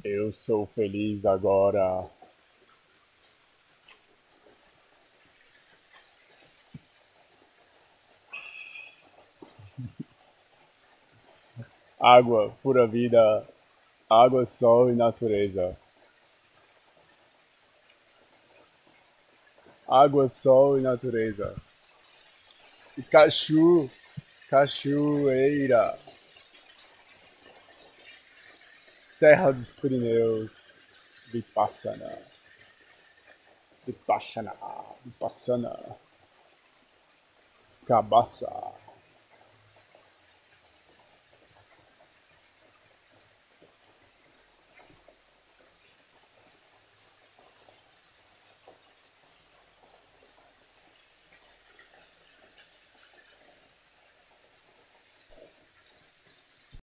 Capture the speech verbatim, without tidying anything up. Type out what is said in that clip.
Eu sou feliz agora. Água, pura vida. Água, sol e natureza. Água, sol e natureza. E Cachu, cachoeira. Serra dos Pirineus. Vipassana. Vipassana. Vipassana. Cabaça.